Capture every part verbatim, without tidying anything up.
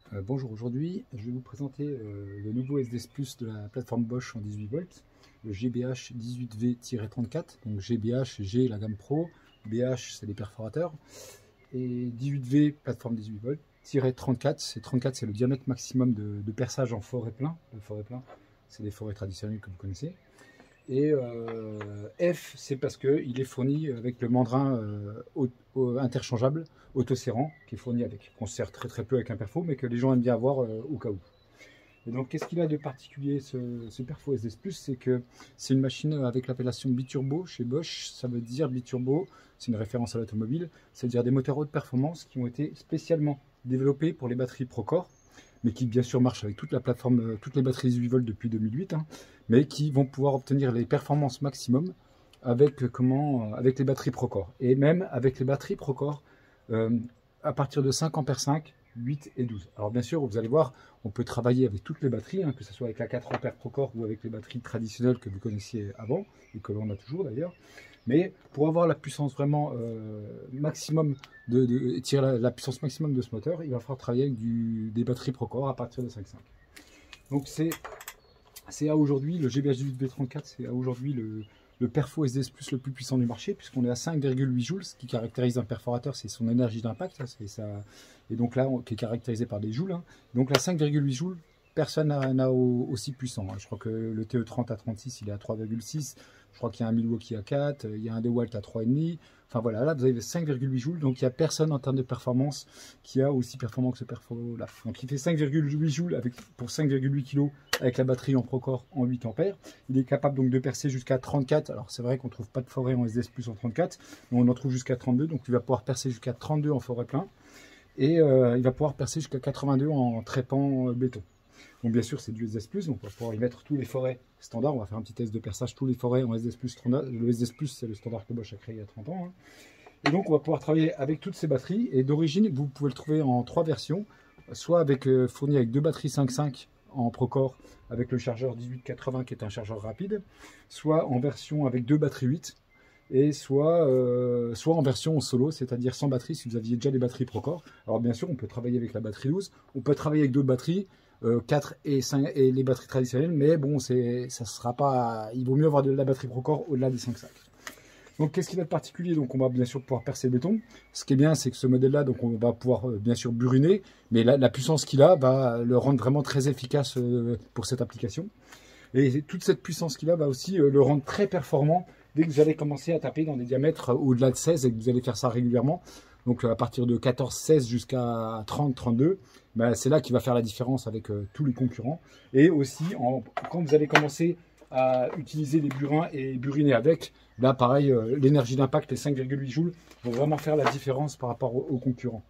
Euh, bonjour, aujourd'hui je vais vous présenter euh, le nouveau S D S Plus de la plateforme Bosch en dix-huit volts, le G B H dix-huit V trente-quatre. Donc G B H, G la gamme Pro, B H c'est les perforateurs, et dix-huit V plateforme dix-huit volts, trente-quatre, c'est trente-quatre c'est le diamètre maximum de, de perçage en forêt plein. Le forêt plein, c'est des forêts traditionnelles que vous connaissez. Et euh, F, c'est parce qu'il est fourni avec le mandrin euh, auto, interchangeable autoserrant qui est fourni avec. On se sert très très peu avec un perfo, mais que les gens aiment bien avoir euh, au cas où. Et donc, qu'est-ce qu'il a de particulier ce, ce perfo S D S Plus? C'est que c'est une machine avec l'appellation biturbo chez Bosch. Ça veut dire biturbo, c'est une référence à l'automobile, c'est-à-dire des moteurs haute performance qui ont été spécialement développés pour les batteries Procore, mais qui bien sûr marchent avec toute la plateforme, toutes les batteries dix-huit volts depuis deux mille huit, hein, mais qui vont pouvoir obtenir les performances maximum avec, comment, avec les batteries Procore. Et même avec les batteries Procore, euh, à partir de cinq ampères cinq, huit et douze. Alors bien sûr, vous allez voir, on peut travailler avec toutes les batteries, hein, que ce soit avec la quatre ampères Procore ou avec les batteries traditionnelles que vous connaissiez avant, et que l'on a toujours d'ailleurs. Mais pour avoir la puissance vraiment euh, maximum, de, de tirer la, la puissance maximum de ce moteur, il va falloir travailler avec du, des batteries Procore à partir de cinq virgule cinq. Donc c'est à aujourd'hui, le G B H dix-huit V trente-quatre, c'est à aujourd'hui le, le perfo S D S Plus le plus puissant du marché, puisqu'on est à cinq virgule huit joules. Ce qui caractérise un perforateur, c'est son énergie d'impact, et donc là, on, qui est caractérisé par des joules. Hein. Donc là, cinq virgule huit joules, personne n'a aussi puissant. Hein. Je crois que le T E trente à trente-six, il est à trois virgule six. Je crois qu'il y a un Milwaukee à quatre, il y a un DeWalt à trois virgule cinq. Enfin voilà, là vous avez cinq virgule huit joules, donc il n'y a personne en termes de performance qui a aussi performant que ce perfo là. Donc il fait cinq virgule huit joules avec, pour cinq virgule huit kilos avec la batterie en Procore en huit ampères. Il est capable donc de percer jusqu'à trente-quatre. Alors c'est vrai qu'on ne trouve pas de forêt en S D S Plus en trente-quatre, mais on en trouve jusqu'à trente-deux, donc il va pouvoir percer jusqu'à trente-deux en forêt plein. Et euh, il va pouvoir percer jusqu'à quatre-vingt-deux en trépant euh, béton. Donc bien sûr c'est du S D S Plus, donc on va pouvoir y mettre tous les forêts standards. On va faire un petit test de perçage, tous les forêts en S D S Plus standard. Le S D S Plus c'est le standard que Bosch a créé il y a trente ans. Hein. Et donc on va pouvoir travailler avec toutes ces batteries. Et d'origine vous pouvez le trouver en trois versions, soit avec euh, fourni avec deux batteries cinq virgule cinq en Procore avec le chargeur dix-huit quatre-vingts qui est un chargeur rapide, soit en version avec deux batteries huit, et soit, euh, soit en version solo, c'est-à-dire sans batterie si vous aviez déjà des batteries Procore. Alors bien sûr on peut travailler avec la batterie douze, on peut travailler avec d'autres batteries, euh, quatre et cinq et les batteries traditionnelles, mais bon, ça sera pas, il vaut mieux avoir de la batterie Procore au-delà des cinq virgule cinq. Donc qu'est-ce qu'il a de particulier? Donc on va bien sûr pouvoir percer le béton. Ce qui est bien, c'est que ce modèle-là, donc on va pouvoir euh, bien sûr buriner, mais la, la puissance qu'il a va le rendre vraiment très efficace euh, pour cette application. Et toute cette puissance qu'il a va aussi euh, le rendre très performant dès que vous allez commencer à taper dans des diamètres au-delà de seize et que vous allez faire ça régulièrement. Donc à partir de quatorze seize jusqu'à trente trente-deux, ben, c'est là qu'il va faire la différence avec euh, tous les concurrents. Et aussi, en, quand vous allez commencer à utiliser les burins et buriner avec, là pareil, euh, l'énergie d'impact, les cinq virgule huit joules, vont vraiment faire la différence par rapport aux, aux concurrents.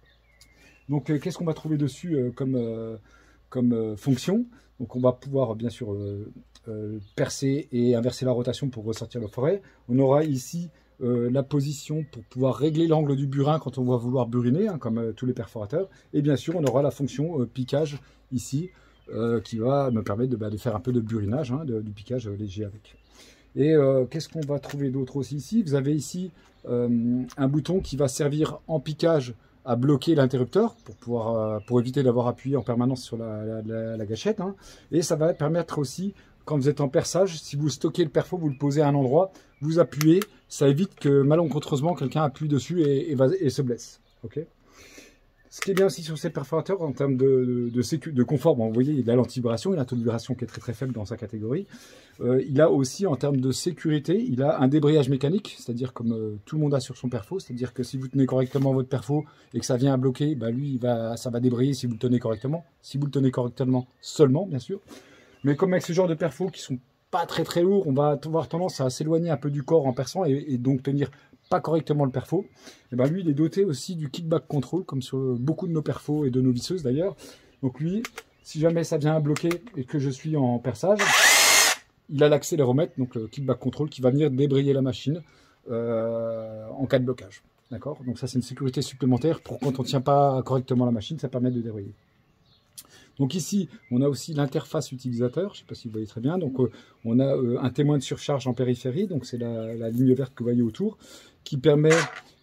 Donc euh, qu'est-ce qu'on va trouver dessus euh, comme, euh, comme euh, fonction? Donc on va pouvoir bien sûr euh, euh, percer et inverser la rotation pour ressortir le forêt. On aura ici euh, la position pour pouvoir régler l'angle du burin quand on va vouloir buriner, hein, comme euh, tous les perforateurs. Et bien sûr on aura la fonction euh, piquage ici, euh, qui va me permettre de, bah, de faire un peu de burinage, hein, de, du piquage euh, léger avec. Et euh, qu'est-ce qu'on va trouver d'autre aussi ici? Vous avez ici euh, un bouton qui va servir en piquage à bloquer l'interrupteur pour pouvoir euh, pour éviter d'avoir appuyé en permanence sur la, la, la, la gâchette, hein. Et ça va permettre aussi, quand vous êtes en perçage, si vous stockez le perfo, vous le posez à un endroit, vous appuyez, ça évite que malencontreusement quelqu'un appuie dessus et, et, va, et se blesse. Okay. Ce qui est bien aussi sur ces perforateurs en termes de, de, de, sécu, de confort, bon, vous voyez, il a l'antivibration, il a un taux de vibration qui est très très faible dans sa catégorie. Euh, il a aussi en termes de sécurité, il a un débrayage mécanique, c'est-à-dire comme euh, tout le monde a sur son perfo, c'est-à-dire que si vous tenez correctement votre perfo et que ça vient à bloquer, bah lui, il va, ça va débrayer si vous le tenez correctement, si vous le tenez correctement seulement, bien sûr. Mais comme avec ce genre de perfos qui sont pas très très lourds, on va avoir tendance à s'éloigner un peu du corps en perçant et, et donc tenir pas correctement le perfo. Et ben lui, il est doté aussi du kickback control, comme sur beaucoup de nos perfos et de nos visseuses d'ailleurs. Donc lui, si jamais ça vient à bloquer et que je suis en perçage, il a l'accéléromètre, donc le kickback control, qui va venir débrayer la machine euh, en cas de blocage. D'accord? Donc ça, c'est une sécurité supplémentaire pour quand on ne tient pas correctement la machine, ça permet de débrayer. Donc ici, on a aussi l'interface utilisateur, je ne sais pas si vous voyez très bien. Donc euh, on a euh, un témoin de surcharge en périphérie, donc c'est la, la ligne verte que vous voyez autour, qui permet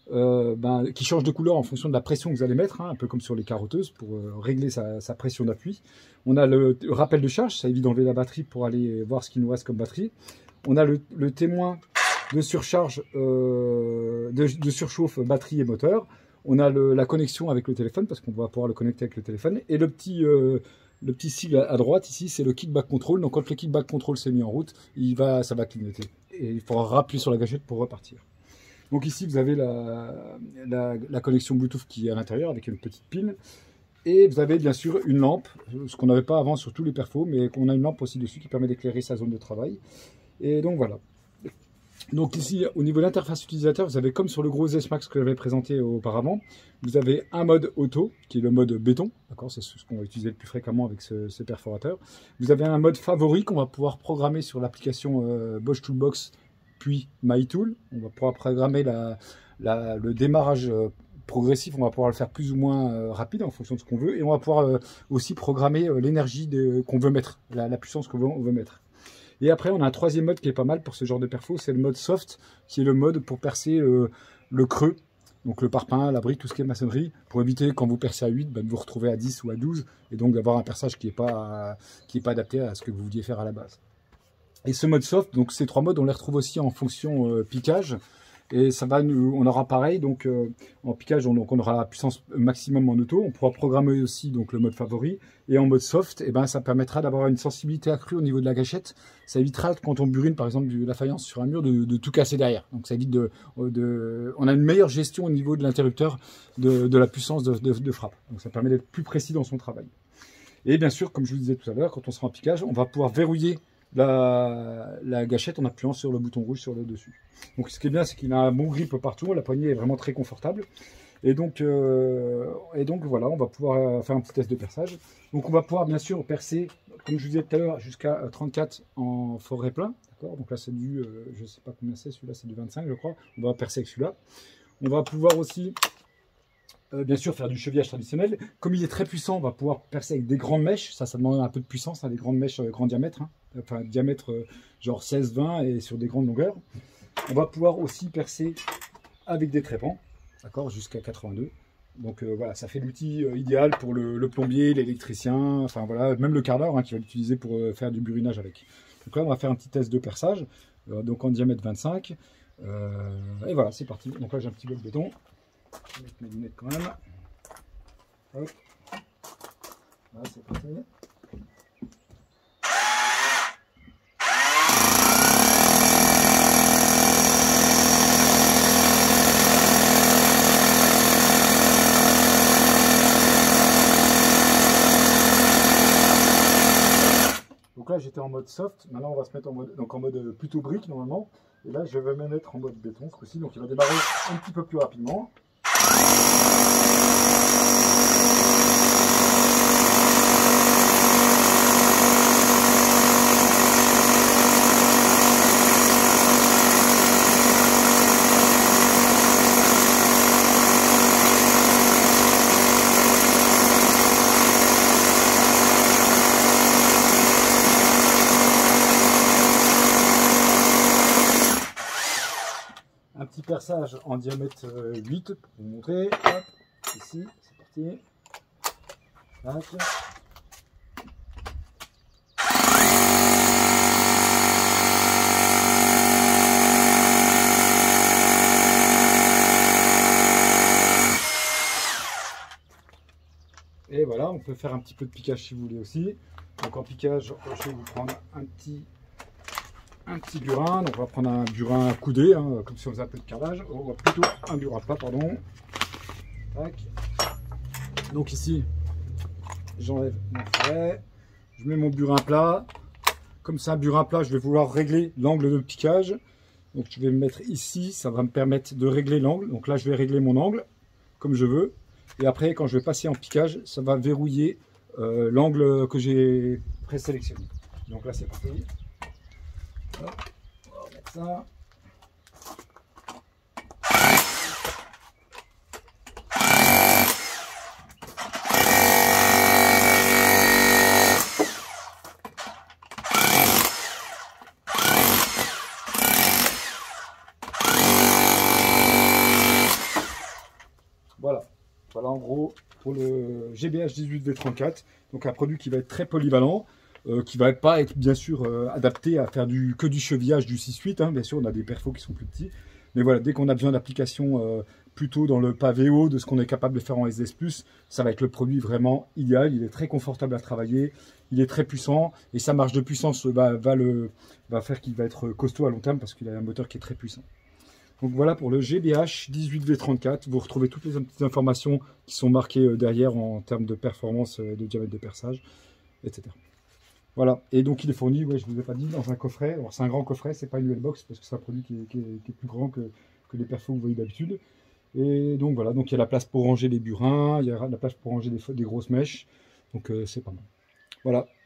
euh, ben, qui change de couleur en fonction de la pression que vous allez mettre, hein, un peu comme sur les carotteuses, pour euh, régler sa, sa pression d'appui. On a le rappel de charge, ça évite d'enlever la batterie pour aller voir ce qu'il nous reste comme batterie. On a le, le témoin de surcharge, euh, de, de surchauffe batterie et moteur. On a le, la connexion avec le téléphone, parce qu'on va pouvoir le connecter avec le téléphone. Et le petit, euh, le petit sigle à droite, ici, c'est le kickback control. Donc quand le kickback control s'est mis en route, il va, ça va clignoter. Et il faudra rappuyer sur la gâchette pour repartir. Donc ici, vous avez la, la, la connexion Bluetooth qui est à l'intérieur, avec une petite pile. Et vous avez bien sûr une lampe, ce qu'on n'avait pas avant sur tous les perfos, mais qu'on a une lampe aussi dessus qui permet d'éclairer sa zone de travail. Et donc voilà. Donc ici, au niveau de l'interface utilisateur, vous avez comme sur le gros S Max que j'avais présenté auparavant, vous avez un mode auto, qui est le mode béton, d'accord, c'est ce qu'on va utiliser le plus fréquemment avec ce, ce perforateur. Vous avez un mode favori qu'on va pouvoir programmer sur l'application euh, Bosch Toolbox, puis MyTool. On va pouvoir programmer la, la, le démarrage euh, progressif, on va pouvoir le faire plus ou moins euh, rapide en fonction de ce qu'on veut, et on va pouvoir euh, aussi programmer euh, l'énergie qu'on veut mettre, la, la puissance qu'on veut, veut mettre. Et après, on a un troisième mode qui est pas mal pour ce genre de perfo, c'est le mode soft, qui est le mode pour percer euh, le creux, donc le parpaing, la brique, tout ce qui est maçonnerie, pour éviter quand vous percez à huit, bah, de vous retrouver à dix ou à douze, et donc d'avoir un perçage qui n'est pas, qui est pas adapté à ce que vous vouliez faire à la base. Et ce mode soft, donc ces trois modes, on les retrouve aussi en fonction euh, piquage. Et ça va nous, on aura pareil, donc euh, en piquage, on, donc on aura la puissance maximum en auto. On pourra programmer aussi donc le mode favori. Et en mode soft, et ben, ça permettra d'avoir une sensibilité accrue au niveau de la gâchette. Ça évitera, quand on burine par exemple de la faïence sur un mur, de, de tout casser derrière. Donc ça évite de, de... On a une meilleure gestion au niveau de l'interrupteur de, de la puissance de, de, de frappe. Donc ça permet d'être plus précis dans son travail. Et bien sûr, comme je vous disais tout à l'heure, quand on sera en piquage, on va pouvoir verrouiller La, la gâchette en appuyant sur le bouton rouge sur le dessus. Donc ce qui est bien, c'est qu'il a un bon grip partout, la poignée est vraiment très confortable. Et donc, euh, et donc voilà, on va pouvoir faire un petit test de perçage. Donc on va pouvoir bien sûr percer, comme je vous disais tout à l'heure, jusqu'à trente-quatre en forêt plein. Donc là c'est du, euh, je ne sais pas combien c'est, celui-là c'est du vingt-cinq je crois. On va percer avec celui-là. On va pouvoir aussi Euh, bien sûr, faire du chevillage traditionnel. Comme il est très puissant, on va pouvoir percer avec des grandes mèches. Ça, ça demande un peu de puissance, hein, des grandes mèches euh, grand diamètre. Hein. Enfin, diamètre euh, genre seize vingt et sur des grandes longueurs. On va pouvoir aussi percer avec des trépans, d'accord, jusqu'à quatre-vingt-deux. Donc euh, voilà, ça fait l'outil euh, idéal pour le, le plombier, l'électricien, enfin voilà, même le carreleur hein, qui va l'utiliser pour euh, faire du burinage avec. Donc là, on va faire un petit test de perçage, euh, donc en diamètre vingt-cinq. Euh, et voilà, c'est parti. Donc là, j'ai un petit bloc de béton. Je vais mettre mes lunettes quand même. Hop. Là, c'est parti. Donc là, j'étais en mode soft. Maintenant, on va se mettre en mode, donc en mode plutôt brique normalement. Et là, je vais me mettre en mode béton ce coup-ci. Donc, il va démarrer un petit peu plus rapidement. Un petit perçage en diamètre huit pour vous montrer. Hop, ici, c'est parti. Tac. Et voilà, on peut faire un petit peu de piquage si vous voulez aussi. Donc en piquage, je vais vous prendre un petit un petit burin. Donc on va prendre un burin coudé, hein, comme si on faisait un peu de carrelage. On va plutôt un burin plat, pardon. Tac. Donc ici, j'enlève mon ferret. Je mets mon burin plat. Comme c'est un burin plat, je vais vouloir régler l'angle de piquage. Donc je vais me mettre ici, ça va me permettre de régler l'angle. Donc là, je vais régler mon angle comme je veux. Et après, quand je vais passer en piquage, ça va verrouiller euh, l'angle que j'ai présélectionné. Donc là, c'est parti. Hop, on va mettre ça. Voilà, en gros, pour le G B H dix-huit V trente-quatre, donc un produit qui va être très polyvalent, euh, qui va pas être bien sûr euh, adapté à faire du, que du chevillage du six huit, hein. Bien sûr, on a des perfos qui sont plus petits. Mais voilà, dès qu'on a besoin d'applications euh, plutôt dans le pavé haut de ce qu'on est capable de faire en S D S plus, ça va être le produit vraiment idéal. Il est très confortable à travailler, il est très puissant et sa marge de puissance va, va, le, va faire qu'il va être costaud à long terme parce qu'il a un moteur qui est très puissant. Donc voilà pour le G B H dix-huit V trente-quatre. Vous retrouvez toutes les petites informations qui sont marquées derrière en termes de performance, de diamètre de perçage, et cetera. Voilà, et donc il est fourni, ouais, je ne vous ai pas dit, dans un coffret. Alors c'est un grand coffret, c'est pas une dual box parce que c'est un produit qui est, qui est, qui est plus grand que, que les perfos que vous voyez d'habitude. Et donc voilà, donc il y a la place pour ranger les burins, il y a la place pour ranger des, des grosses mèches, donc euh, c'est pas mal. Voilà,